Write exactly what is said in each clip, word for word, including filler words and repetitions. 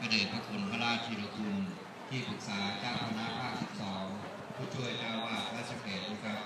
เดชพระคุณพระราชินีคุณที่ปรึกษาเจ้าคณะภาคสิบสองผู้ช่วยเจ้าวาดราชเกตนะครับ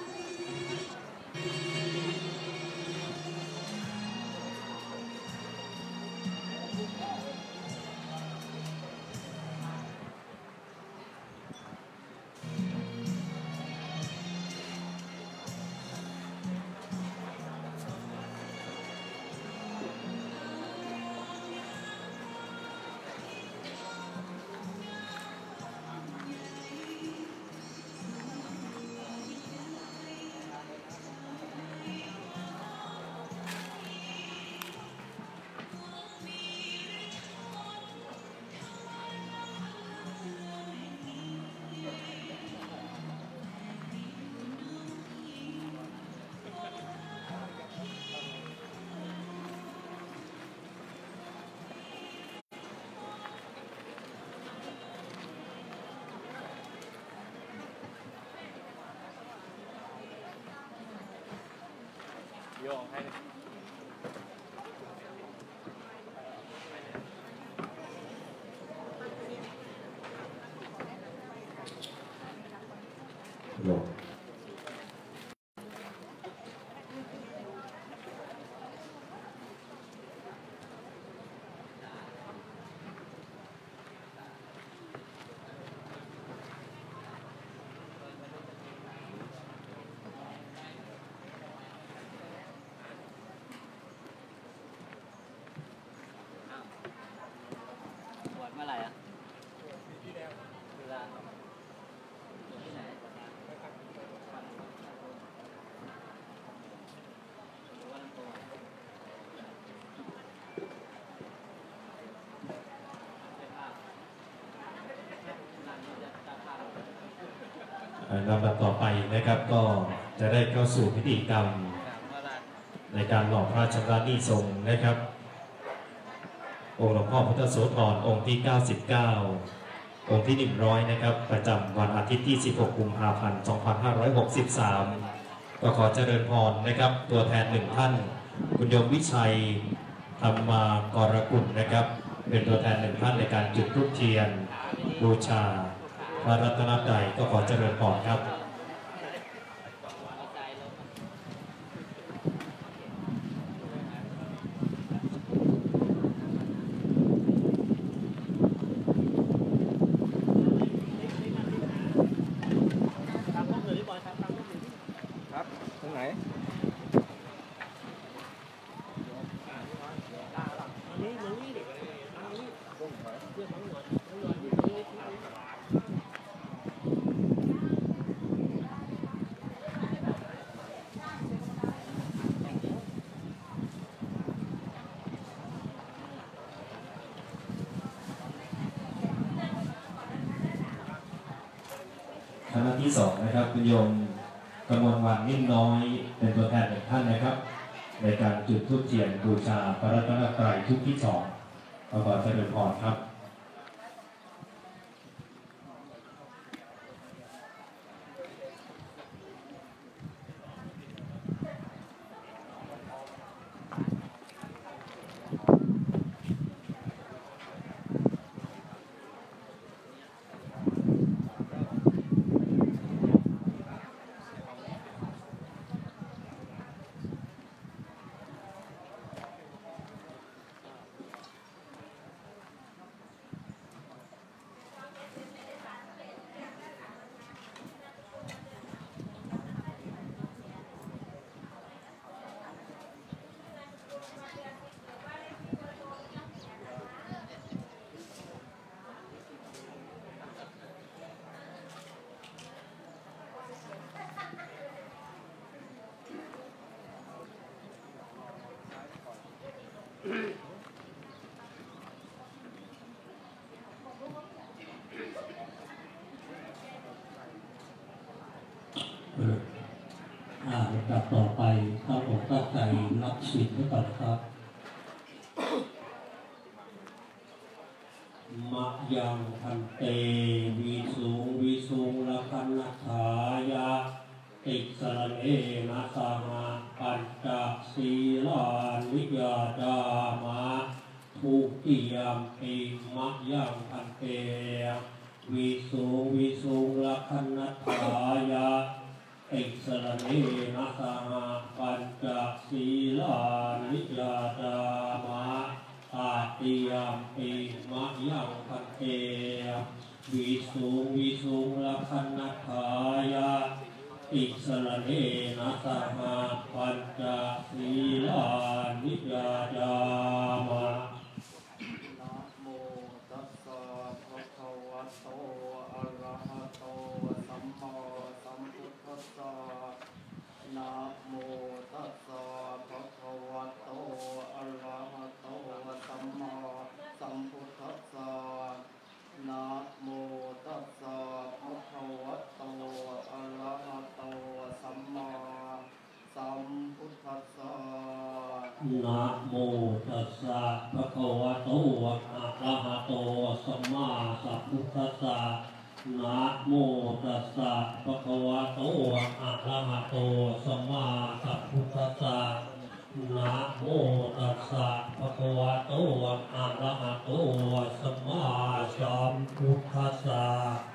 โยงให้โยงเมื่อไหร่อ่ะที่แล้วเวลาที่ไหนลำดับต่อไปนะครับก็จะได้เข้าสู่พิธีกรรมในการหล่อพระราชทานนิสงฆ์นะครับองค์หลวงพ่อพุทธโสธรองค์ที่เก้าสิบเก้าองค์ที่หนึ่งร้อยนะครับประจำวันอาทิตย์ที่สิบหกกุมภาพันธ์สองพันห้าร้อยหกสิบสามก็ขอเจริญพรนะครับตัวแทนหนึ่งท่านคุณโยมวิชัยธรรมากรกุลนะครับเป็นตัวแทนหนึ่งท่านในการจุดธูปเทียนบูชาพระรัตนตรัยก็ขอเจริญพรครับคณะที่สองนะครับคุณโยมกมลวรรณนิ่มน้อยเป็นตัวแทนหนึ่งท่านนะครับในการจุดธูปเทียนบูชาพระรัตนตรัยทุกที่สองขอเจริญพรครับอ่าลำดับต่อไปตั้งอกตั้งใจรับศีลไว้ก่อนครับมะยังพันเตวิสุงวิสุงละคันนัฐายะติสรเนนะสหปัญจศีลานิยาดามะททุติยมปีมะยังพันเตวิสุงวิสุงลักขณัฏฐายะอิสรเนนะสหปัญจศีลานิยาตามะอาติยมปีมะยังพันเตวิสุงวิสุงลักขณัฏฐายะอิสรเนนะสหปัญจศีลานิยาตามะนะโมตัสสะภะคะวะโตอะระหะโตสัมมาสัมพุทธัสสะนะโมตัสสะภะคะวะโตอะระหะโตสัมมาสัมพุทธัสสะนะโมตัสสะภะคะวะโตอะระหะโตสัมมาสัมพุทธัสสะนะโมตัสสะภะคะวะโตอะระหะโตสัมมาสัมพุทธัสสะนะโมตัสสะภะคะวะโตอะระหะโตสัมมาสัมพุทธัสสะนะโมตัสสะภะคะวะโตอะระหะโตสัมมาสัมพุทธัสสะ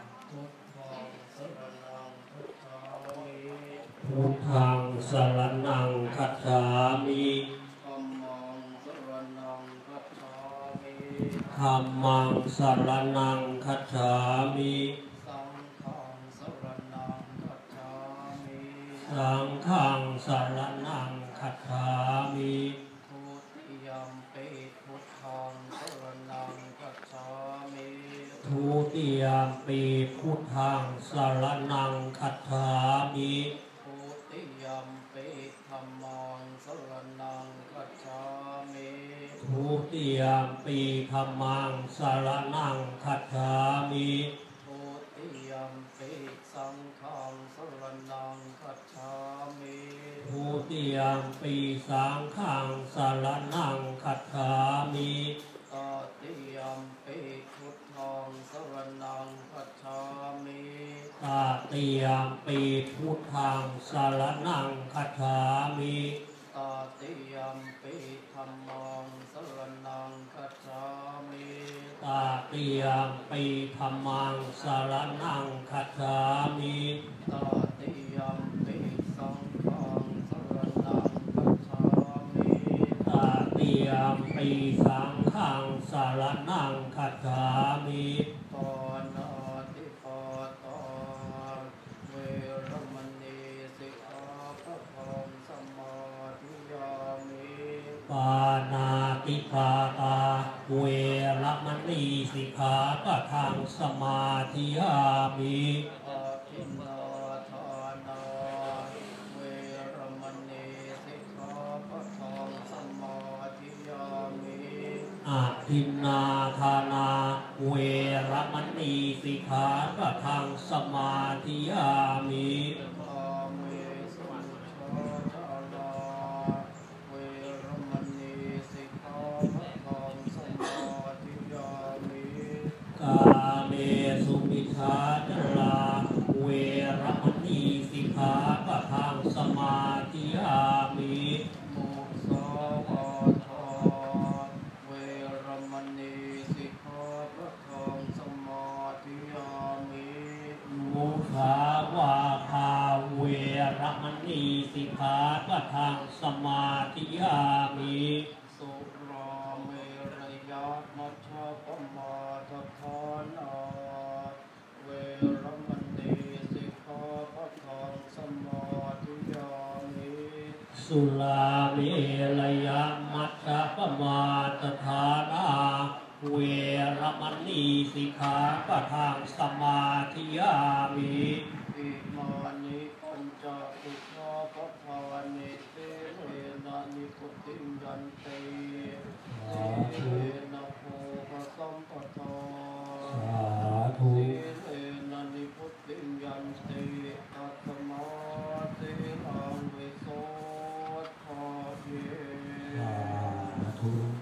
พุทธังสรณังคัจฉามิพุทธังสรณังคัจฉามิธัมมังสรณังคัจฉามิธัมมังสรณังคัจฉามิสังฆังสรณังคัจฉามิสังฆังสรณังคัจฉามิทุติยมปิพุทธังสรณังคัจฉามิทุติยมปีพุทธังสรณังคัจฉามิทุติยมปิธัมมังสรณังคัจฉามิทุติยมปีธัมมังสรณังคัจฉามิทุติยมปิสังฆังสรณังคัจฉามิทุติยมปีสังฆังสรณังคัจฉามิตติยมปิพุทธังสรณังคัจฉามิตติยมปีพุทธังสรณังคัจฉามิตติยมปิธัมมังสรณังคัจฉามิตติยมปีธัมมังสรณังคัจฉามิตติยมปิสังฆังสรณังคัจฉามิตติยมปีสังฆังสรณังคัจฉามิปานาติปาตาเวรมณีสิกขาปะทังสมาธิยามิปานาติปาตาเวรมณีสิกขาปะทังสมาธิยามิอาทินนาทานาเวรมณีสิกขาปะทังสมาธิยามิอาทินนาทานาเวรมณีสิกขาปะทังสมาธิยามิอาเมสุชาจาราเวรมณีสิกขาปะทังสมาธิยามิกาเมสุมิชาจาราเวรมณีสิกขาปะทังสมาธิยามิมุสาวาทาเวรมณีสิกขาปะทังสมาธิยามิมุสาวาทาเวรมณีสิกขาปะทังสมาธิยามิสุราเมรยะมัชฌะปมาทฐานาเวรมณีสิกขาปะทังสมาธิยามิสุราเมรยมัชฌะปมาทฐานาเวรมณีสิกขาปะทังสมาธิยามิอิมานิปัญจสิกขาปะทานิเตเรนะนิพุติยันเตเตนะโพภสัมปทาสาธุเตนะนิพุติยันเตตัตมาเตลังวิโสทาเยสาธุ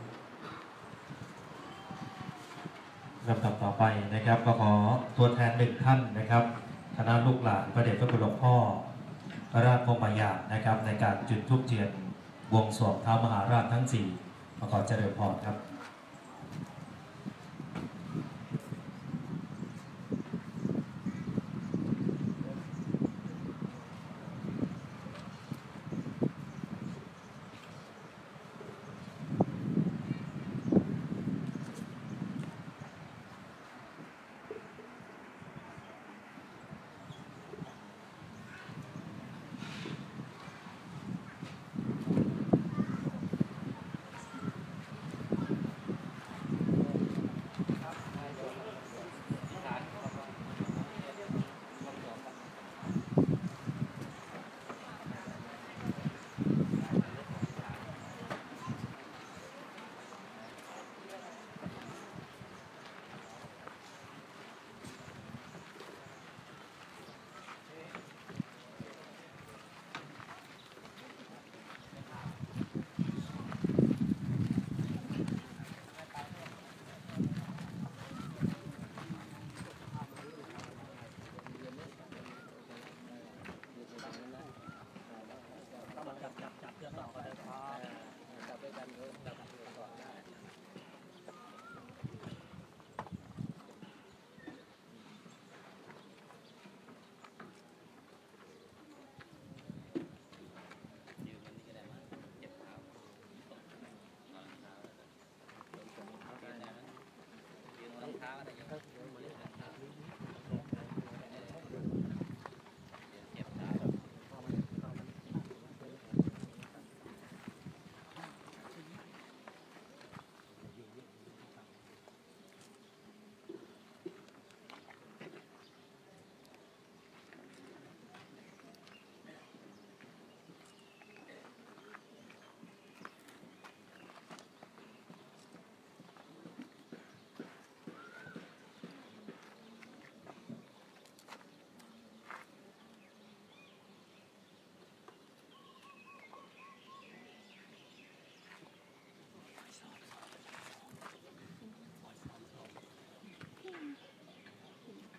ลำดับต่อไปนะครับก็ขอตัวแทนหนึ่งท่านนะครับคณะลูกหลานพระเดชพระคุณหลวงพ่อพระราชพรหมยานนะครับในการจุดธูปเทียนบวงสรวงท้าวมหาราชทั้งสี่ขอเจริญพรครับ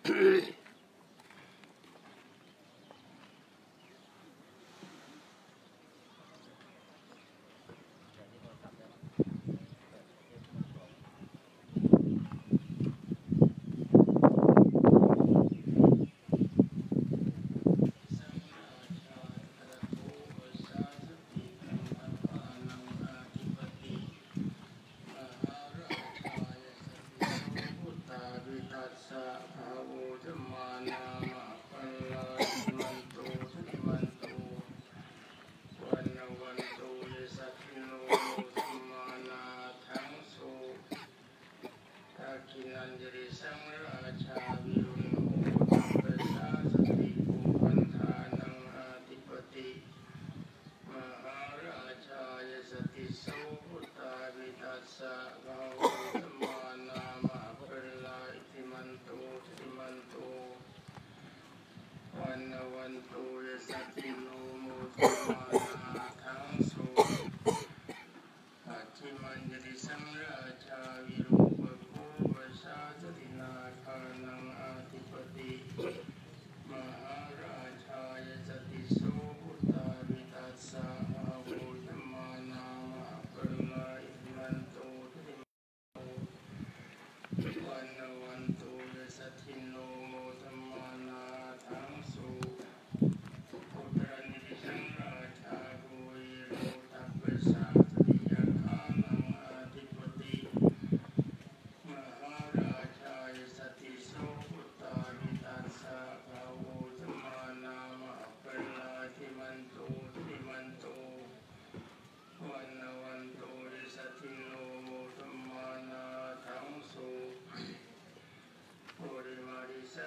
สั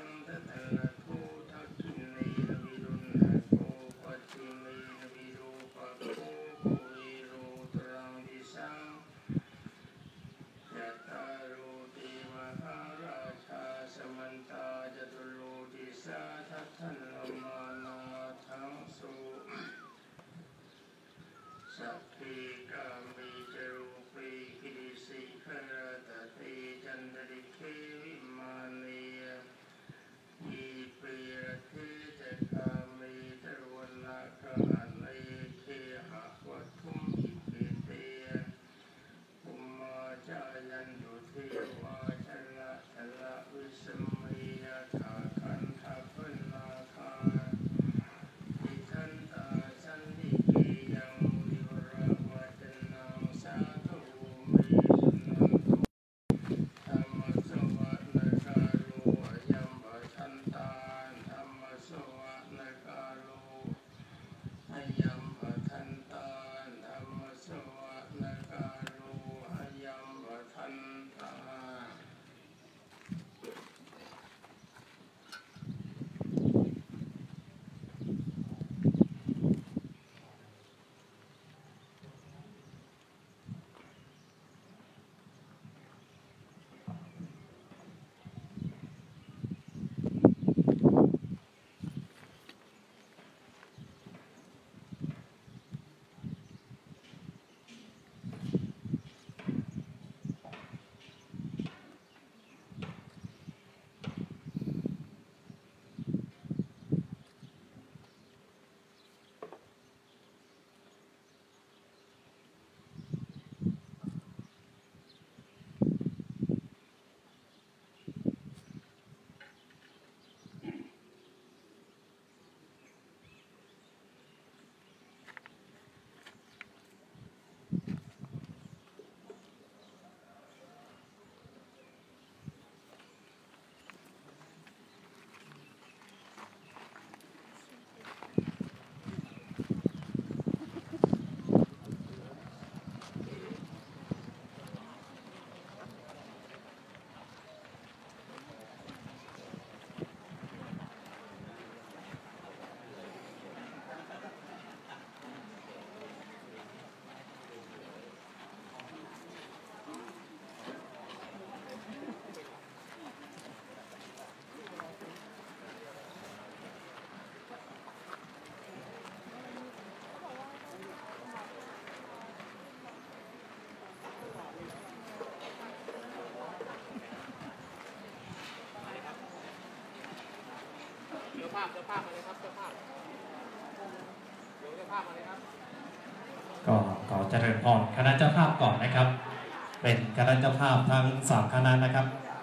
ภาพเจ้าภาพมาเลยครับเจ้าภาพเดี๋ยวเจ้าภาพมาเลยครับก็ขอเจริญพรคณะเจ้าภาพก่อนนะครับ เป็นคณะเจ้าภาพทั้งสามคณะนะครับ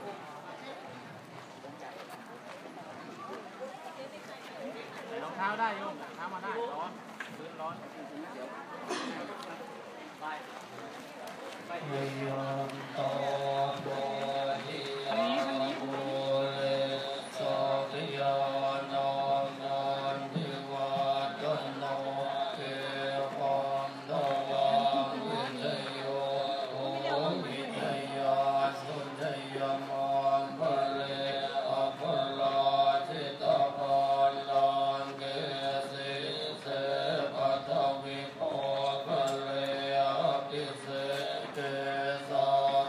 รองเท้าได้โยมรองเท้ามาได้ร้อนพื้นร้อนไปไปยมโตโบธิอันนี้อันนี้โบเลโสติยานอนนอนทิวาตโนเทวอนโนวังวิทโยโอวิทยาสุนทยมังปะเลอภลาทิตาปาลังเกสิเสปัทวิโภปะเลอภิเสเกสา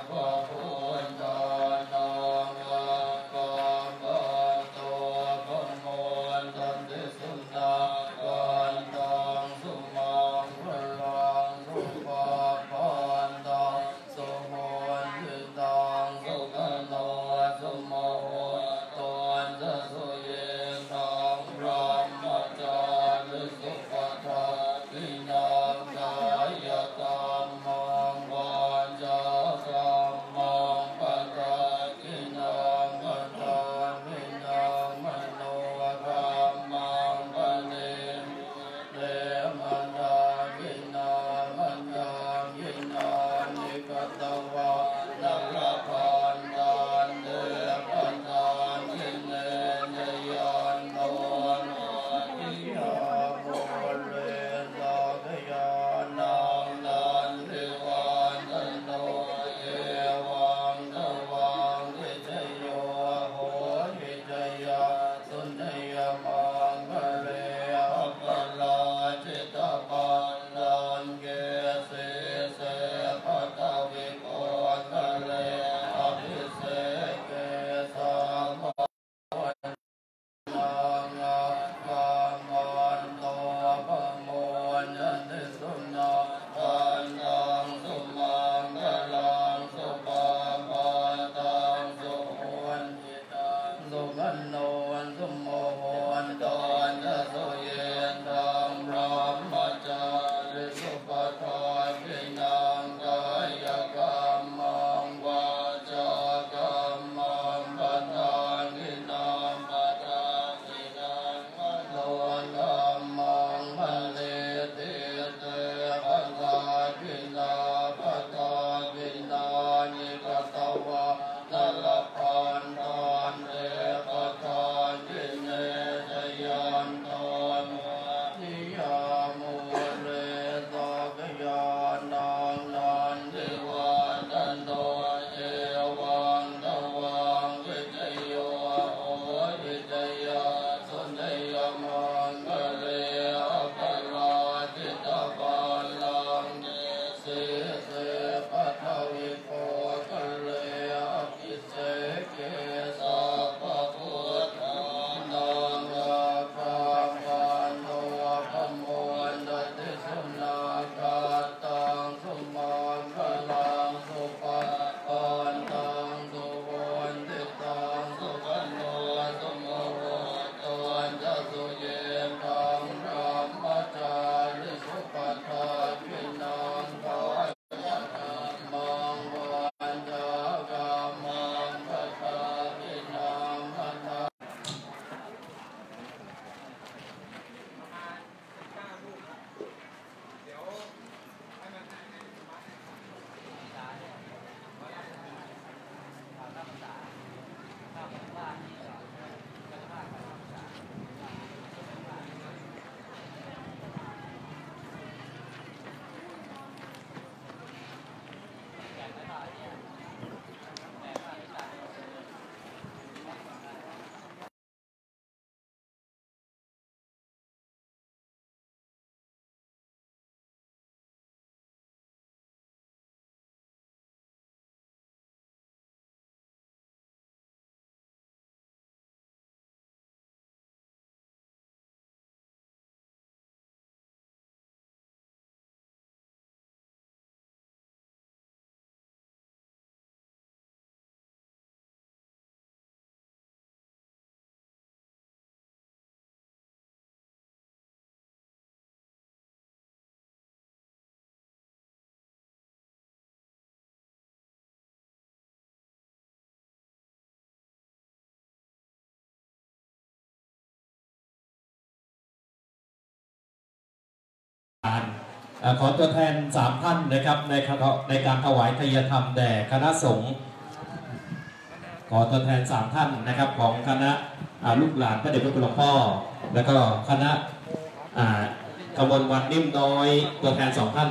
ขอตัวแทนสามท่านนะครับในในการถวายทายธรรมแด่คณะสงฆ์ขอตัวแทนสามท่านนะครับของคณะลูกหลานพระเดชพระคุณหลวงพ่อแล้วก็คณะกมลวันนิ่มน้อยตัวแทนสองท่าน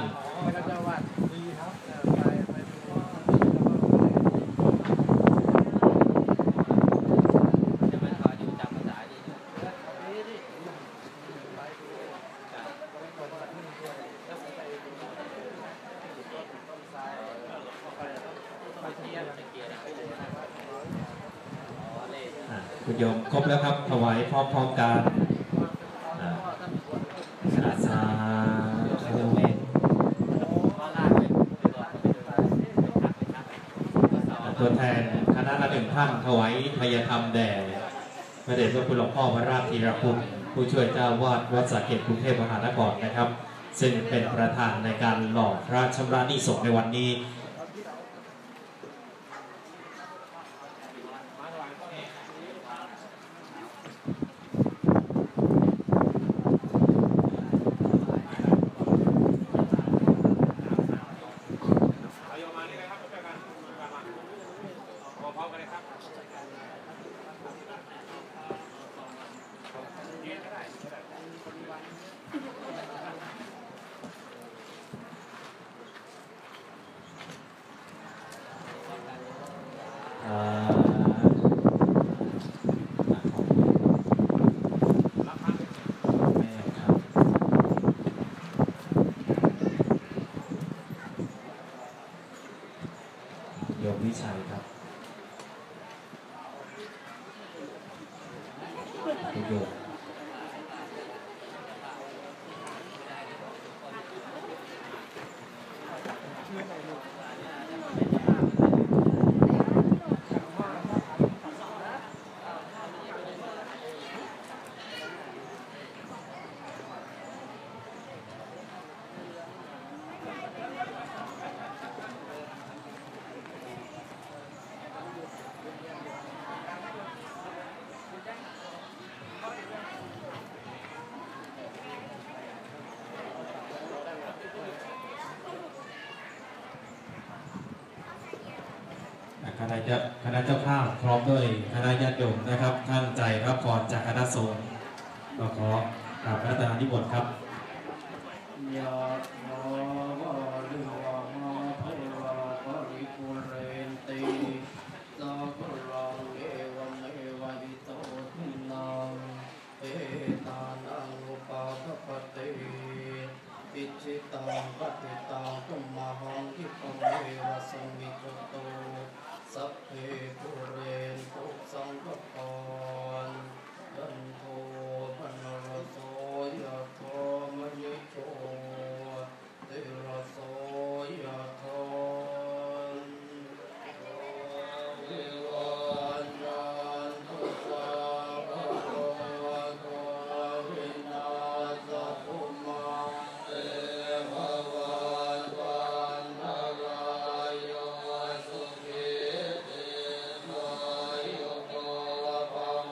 คุณโยมครบแล้วครับถวายพร้อมๆกันอาสาโยมเองตัวแทนคณะละหนึ่งท่านถวายทายธรรมแด่พระเดชพระคุณหลวงพ่อพระราชธีรคุณผู้ช่วยเจ้าวาดวัดสระเกษกรุงเทพมหานครนะครับซึ่งเป็นประธานในการหล่อพระชำระหนี้สงฆ์ในวันนี้โยมวิชัยครับโยมคณะเจ้าคณะเจ้าภาพพร้อมด้วยคณะญาติโยมนะครับท่านใจรับพรจากคณะสงฆ์ก็ขอกราบพระราชทานนิมนต์ครับยะถาวาริวหาภวะปริปุเรนติสัพพะเอวเมวะอิโตทินังเอตานังอุปาทปติอิจิตังปฏิตังตุมหังคิปะเมวะสมิจโตสัพเพปุเรนตุสังฆปานยันโทปนรโสยะโทมณิโชติรโสยะโทวิวันจันตุสัพพะโตวินาศตุมาเตภวันวันนารายโยสุขิติมายุโกภ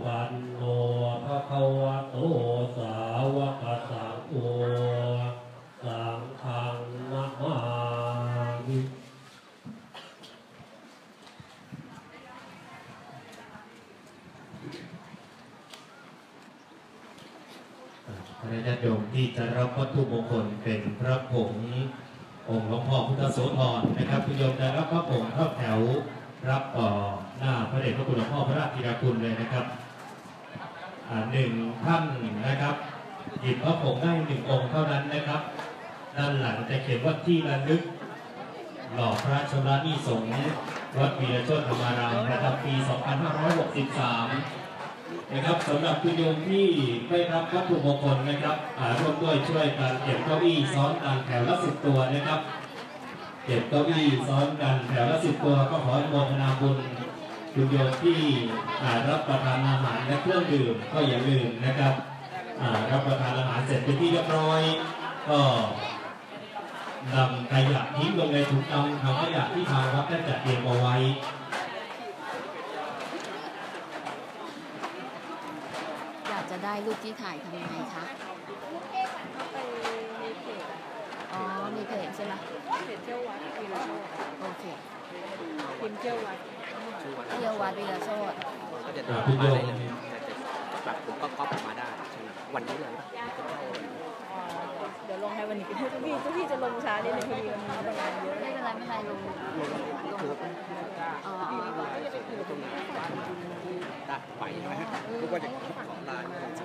กันโนภะคะวะโตสาวกสังโฆสังฆังนะมามิพระญาติโยมที่จะรับวัตถุมงคลเป็นพระผงองค์หลวงพ่อพุทธโสธรนะครับคุณโยมจะรับพระผงเข้าแถวรับต่อหน้าพระเดชพระคุณหลวงพ่อพระราชธีรคุณเลยนะครับหนึ่งท่านนะครับหยิบพระผงได้หนึ่งองค์เท่านั้นนะครับด้านหลังจะเขียนว่าที่ระลึกหล่อพระชำระหนี้สงฆ์วัดวีรโชติธรรมารามประจำปี สองพันห้าร้อยหกสิบสามนะครับสำหรับคุณโยมที่ได้รับวัตถุมงคลนะครับร่วมด้วยช่วยกันเก็บเก้าอี้ซ้อนกันแถวละสิบตัวนะครับเก็บเก้าอี้ซ้อนกันแถวละสิบตัวก็ขออนุโมทนาบุญคุณโยมที่รับประทานอาหารและเครื่องดื่มก็อย่าลืมนะครับรับประทานอาหารเสร็จเป็นที่เรียบร้อยก็นำขยะทิ้งลงในถุงดำถังขยะที่ทางวัดได้จัดเตรียมเอาไว้อยากจะได้รูปที่ถ่ายทำยังไงคะอ๋อมีเพจใช่ไหมเพจเที่ยววัดวีระโชติโอเคพิมพ์เที่ยววัดเที่ยววัดวีระโชติก็จะมาได้เลยแบบผมก็ก๊อปออกมาได้วันนี้เลยเดี๋ยวลงให้วันนี้ทุกพี่ทุกพี่จะลงช้านิดนึงพอดีมันมีบางงานเยอะไม่เป็นไรไม่เป็นไรลงอ๋อตรงนี้ได้ไปใช่ไหมทุกวันจะของลาย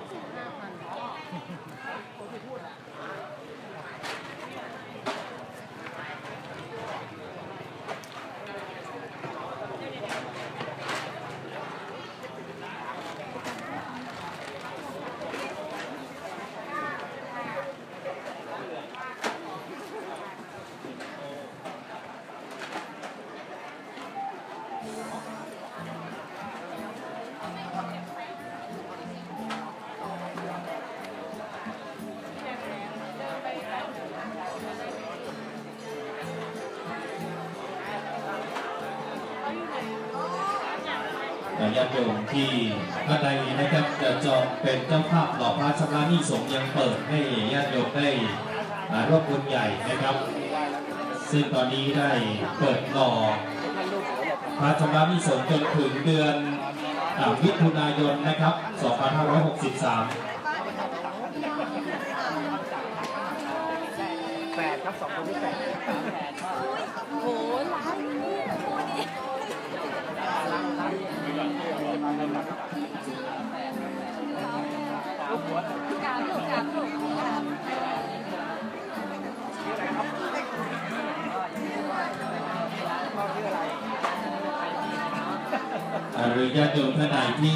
ญาติโยมที่ท่านใดนะครับจะจองเป็นเจ้าภาพหล่อพระชำระหนี้สงฆ์ยังเปิดให้ญาติโยมได้ร่วมบุญใหญ่นะครับซึ่งตอนนี้ได้เปิดหล่อพระชำระหนี้สงฆ์จนถึงเดือนมิถุนายนนะครับ สองพันห้าร้อยหกสิบสามแปดครับสองคนที่แปดโอ้โหล้านลูกหัวกาบลูกกาบลูกกาบหรือญาติโยมท่านใดที่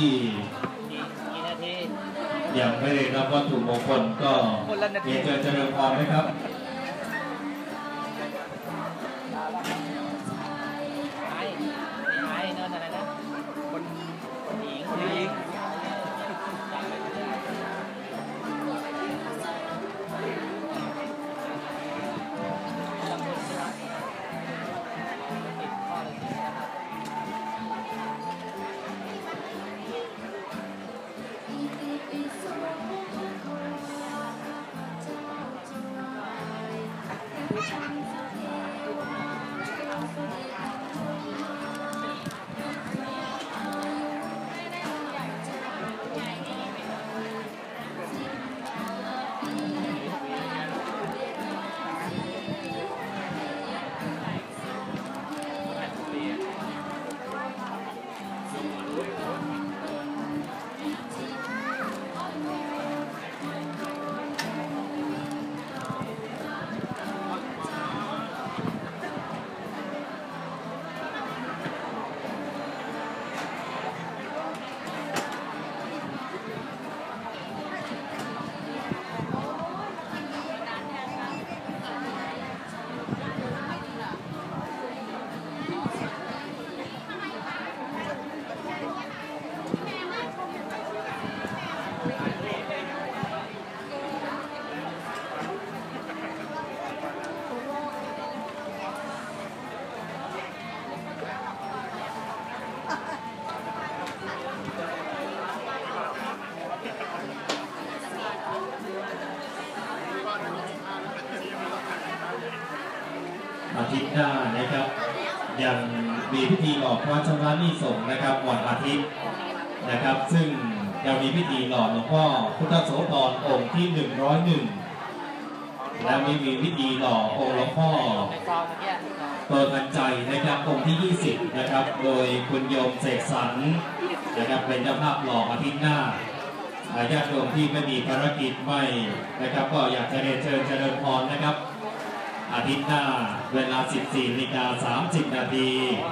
ยังไม่ได้รับวัตถุมงคลก็เรียนเชิญเจริญพรนะครับอาทิตย์หน้านะครับยังมีพิธีหล่อพระชำระหนี้สงฆ์นะครับวันอาทิตย์นะครับซึ่งยังมีพิธีหล่อหลวงพ่อพุทธโสธรองค์ที่หนึ่งร้อยเอ็ดและมีมีพิธีหล่อองค์หลวงพ่อโตทันใจนะครับองค์ที่ยี่สิบนะครับโดยคุณโยมเสกสรรนะครับเป็นเจ้าภาพหล่ออาทิตย์หน้าญาติโยมที่ไม่มีภารกิจไม่นะครับก็อยากจะเรียนเชิญเจริญพรนะครับอาทิตย์หน้าเวลา สิบสี่นาฬิกาสามสิบ นาที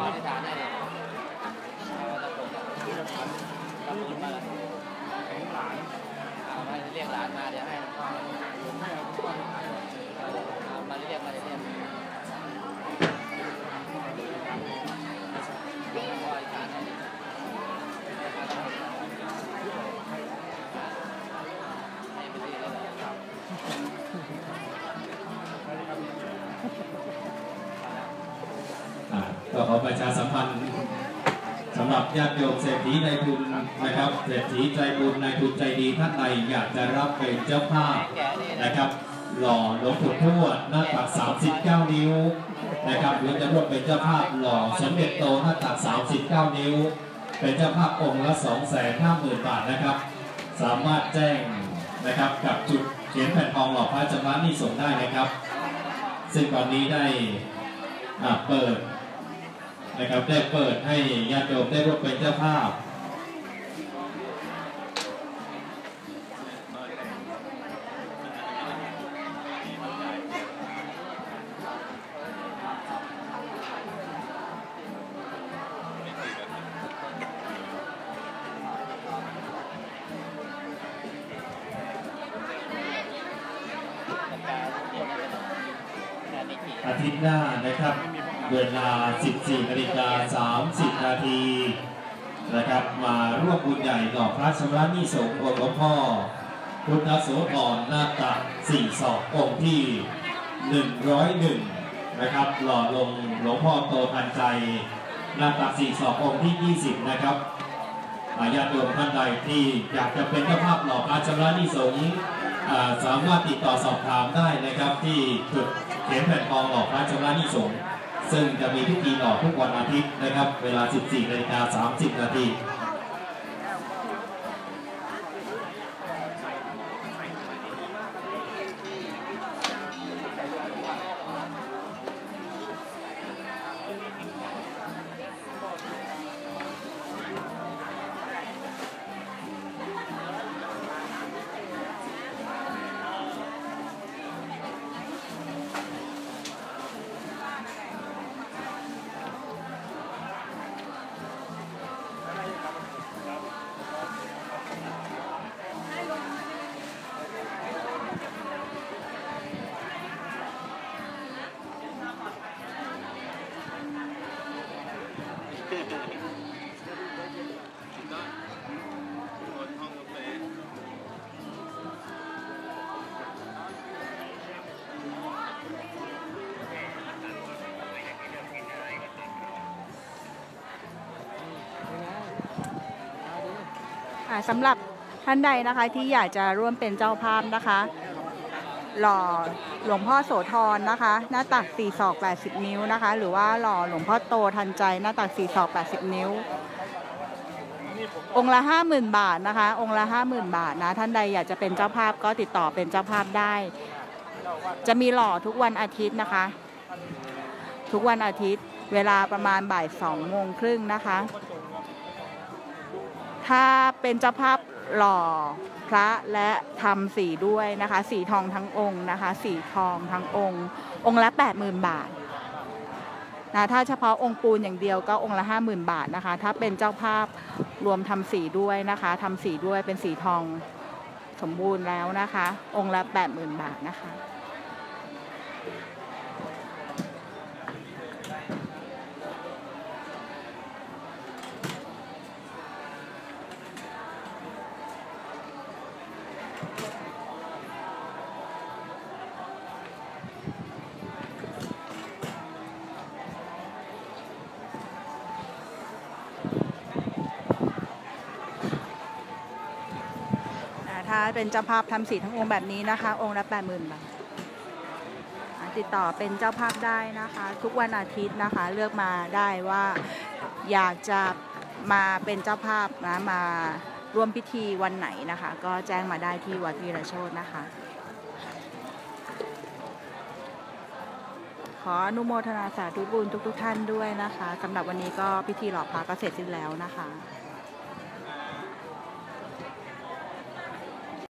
เรียกหลานมาเดี๋ยวให้มาเรียกมาเรียกก็ขอประชาสัมพันธ์สำหรับญาติโยมเศรษฐีนายทุนนะครับเศรษฐีใจบุญนายทุนใจดีท่านใดอยากจะรับเป็นเจ้าภาพนะครับหล่อหลวงปู่ทวดหน้าตักสามสิบเก้านิ้วนะครับหรือจะร่วมเป็นเจ้าภาพหล่อสมเด็จโตหน้าตักสามสิบเก้านิ้วเป็นเจ้าภาพองค์ละ สองแสนห้าหมื่น บาทนะครับสามารถแจ้งนะครับกับจุดเขียนแผ่นทองหล่อพระชำระหนี้สงฆ์ได้นะครับซึ่งตอนนี้ได้เปิดนะครับได้เปิดให้ญาติโยมได้ร่วมเป็นเจ้าภาพอาทิตย์หน้านะครับเวลา สิบสี่นาฬิกาสามสิบ นาทีนะครับมาร่วมบุญใหญ่หล่อพระชำระหนี้สงฆ์องค์หลวงพ่อพุทธโสธรหน้าตักสี่ศอกองค์ที่หนึ่งร้อยเอ็ดนะครับหล่อลงหลวงพ่อโตทันใจหน้าตักสี่ศอกองค์ที่ยี่สิบนะครับญาติโยมท่านใดที่อยากจะเป็นเจ้าภาพหล่อพระชำระหนี้สงฆ์สามารถติดต่อสอบถามได้นะครับที่จุดเขียนแผ่นทองหล่อพระชำระหนี้สงฆ์ซึ่งจะมีพิธีหล่อทุกวันอาทิตย์นะครับเวลา สิบสี่นาฬิกาสามสิบ นาทีสำหรับท่านใดนะคะที่อยากจะร่วมเป็นเจ้าภาพนะคะหล่อหลวงพ่อโสธรนะคะหน้าตักสี่ศอกแปดสิบนิ้วนะคะหรือว่าหล่อหลวงพ่อโตทันใจหน้าตักสี่ศอกแปดสิบนิ้วองค์ละห้าหมื่นบาทนะคะองค์ละห้าหมื่นบาทนะท่านใดอยากจะเป็นเจ้าภาพก็ติดต่อเป็นเจ้าภาพได้จะมีหล่อทุกวันอาทิตย์นะคะทุกวันอาทิตย์เวลาประมาณบ่ายสองโมงครึ่งนะคะถ้าเป็นเจ้าภาพหล่อพระและทำสีด้วยนะคะสีทองทั้งองค์นะคะสีทองทั้งองค์องค์ละแปดหมื่นบาทนะถ้าเฉพาะองค์ปูนอย่างเดียวก็องค์ละห้าหมื่นบาทนะคะถ้าเป็นเจ้าภาพรวมทำสีด้วยนะคะทำสีด้วยเป็นสีทองสมบูรณ์แล้วนะคะองค์ละแปดหมื่นบาทนะคะถ้าเป็นเจ้าภาพทำสีทั้งองค์แบบนี้นะคะองค์ละแปดหมื่นบาทติดต่อเป็นเจ้าภาพได้นะคะ ทุกวันอาทิตย์นะคะ เลือกมาได้ว่าอยากจะมาเป็นเจ้าภาพนะมาร่วมพิธีวันไหนนะคะ ก็แจ้งมาได้ที่วัดวีรโชตินะคะ ขออนุโมทนาสาธุบุญทุกๆท่านด้วยนะคะสำหรับวันนี้ก็พิธีหล่อพระก็เสร็จสิ้นแล้วนะคะ